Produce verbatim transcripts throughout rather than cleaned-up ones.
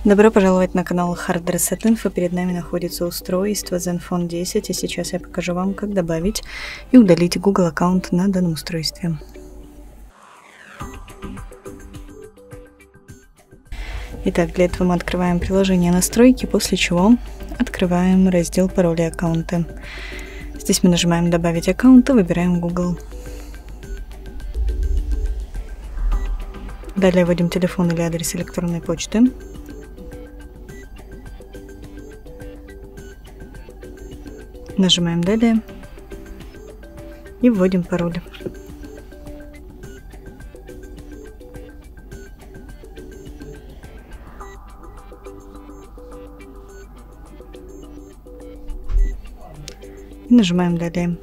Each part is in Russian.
Добро пожаловать на канал Hard Reset Info. Перед нами находится устройство Zenfone десять, и сейчас я покажу вам, как добавить и удалить Google аккаунт на данном устройстве. Итак, для этого мы открываем приложение настройки, после чего открываем раздел пароли аккаунта. Здесь мы нажимаем добавить аккаунт и выбираем Google. Далее вводим телефон или адрес электронной почты. Нажимаем «Далее» и вводим пароль. И нажимаем «Далее».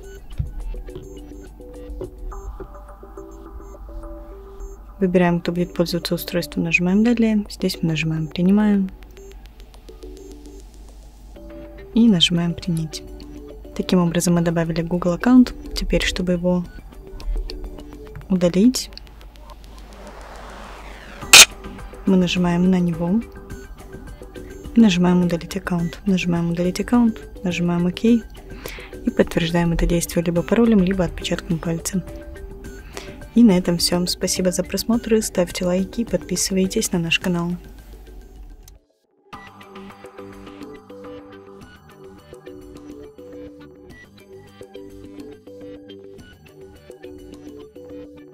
Выбираем, кто будет пользоваться устройством, нажимаем «Далее». Здесь мы нажимаем «Принимаю» и нажимаем «Принять». Таким образом мы добавили Google аккаунт. Теперь, чтобы его удалить, мы нажимаем на него и нажимаем «Удалить аккаунт». Нажимаем «Удалить аккаунт», нажимаем «Ок» и подтверждаем это действие либо паролем, либо отпечатком пальца. И на этом все. Спасибо за просмотр, ставьте лайки и подписывайтесь на наш канал.